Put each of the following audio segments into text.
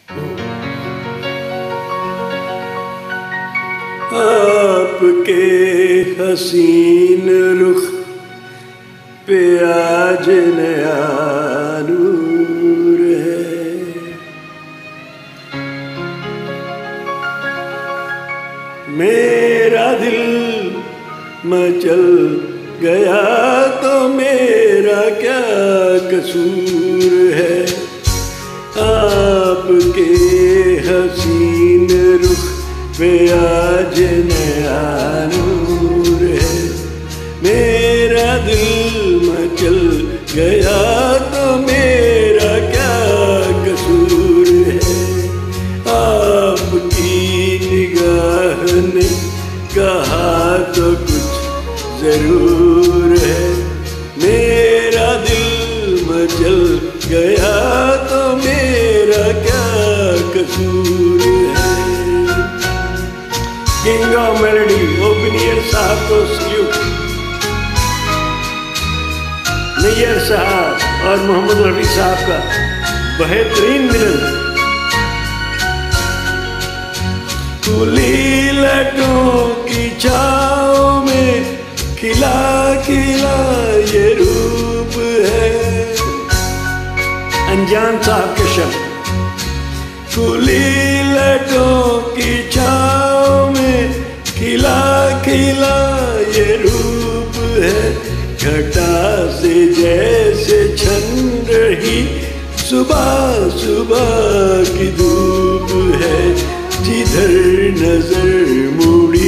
आपके हसीन रुख पे आज नया नूर है। मेरा दिल मचल गया तो मेरा क्या कसूर है। आपके हसीन रुख पे आज नया नूर है। मेरा दिल मचल गया तो मेरा क्या कसूर है। आपकी निगाह ने कहा तो कुछ जरूर है। मेरा दिल मचल गया तो मेरा क्या कसूर है। किंग ऑफ मेलोडी ओपनियर साहब को सल्यूट। नैयर साहब और मोहम्मद रफी साहब का बेहतरीन मिलन। खुली लटों की छाँव में खिला खिला ये रूप है। अनजान साहब के शब्द। खुली लटों की छाँव में खिला खिला ये रूप है। घटा से जैसे छन रही सुबह सुबह की धूप है। जिधर नजर मुड़ी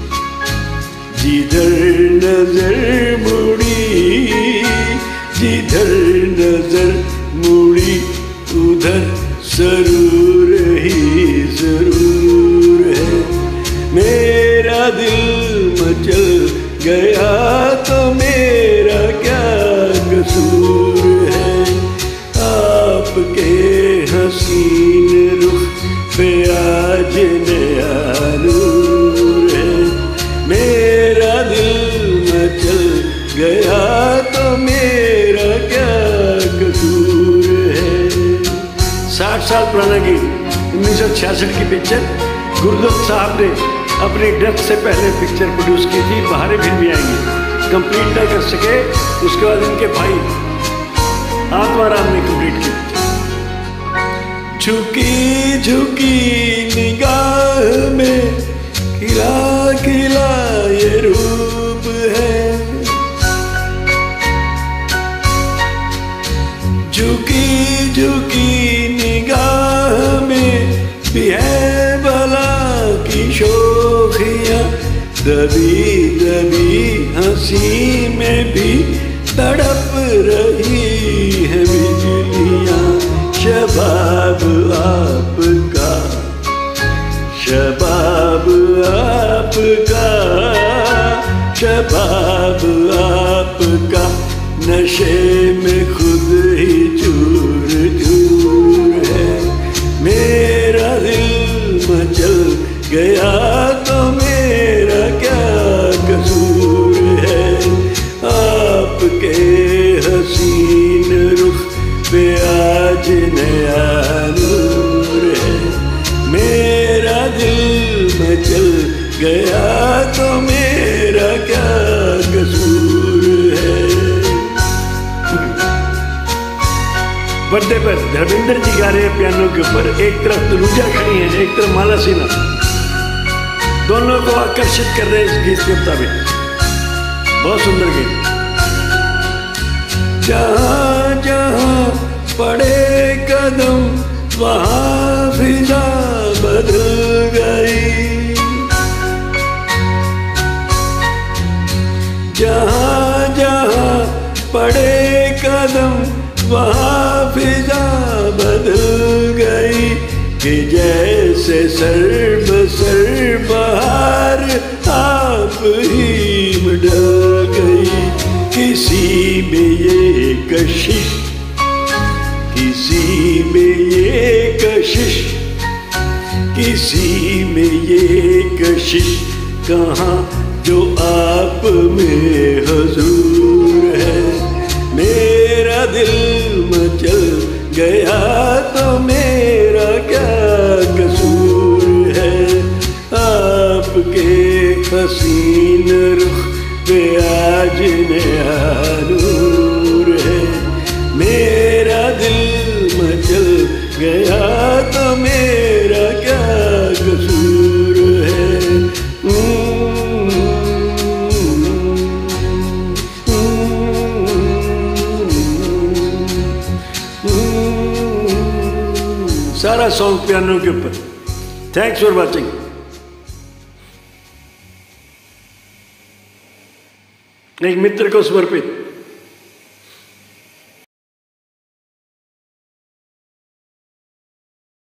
जिधर नजर मुड़ी जिधर नजर मुड़ी उधर जरूर ही जरूर है। मेरा दिल मचल गया तो मेरा क्या कसूर है। आपके हसीन रुख पे आज नया नूर है। मेरा दिल मचल गया तो मेरा क्या कसूर है। 60 साल पुराना गीत 1966 की पिक्चर। गुरदत्त साहब ने अपनी डेथ से पहले पिक्चर प्रोड्यूस की थी। बहारें फिर भी आएंगी कंप्लीट ना कर सके, उसके बाद इनके भाई आत्माराम ने कंप्लीट की। झुकी झुकी निगाह में खिला खिला ये रूप है। झुकी झुकी निगाह में भी है भला की शोखियाँ। दबी दबी हंसी में भी तड़प रही है बिजलियाँ। शबाब आपका शबाब आपका शबाब आपका नशे में खुद ही चूर चूर है। मेरा दिल मचल गया तो मेरा क्या कसूर है। आपके हसीन रुख पे आज नया नूर है। मेरा दिल मचल गया तो मेरा क्या कसूर है। पर्दे पर धर्मेंद्र जी गा रहे हैं पियानो के ऊपर। एक तरफ तनुजा खड़ी है, एक तरफ माला सिन्हा। दोनों को आकर्षित कर रहे हैं इस गीत के मुताबिक। बहुत सुंदर गीत। जहाँ जहाँ पड़े कदम वहाँ फिजा बदल गई। जहाँ जहाँ पड़े कदम वहाँ फिजा बदल गई। कि जैसे सर बहार आप ही में ढल गई। किसी में ये कशिश किसी में ये कशिश किसी में ये कशिश कहाँ जो आप में हुजूर है। मेरा दिल मचल गया तो मेरा क्या सारा सॉन्ग पियानो के ऊपर। Thanks for watching. एक मित्र को समर्पित।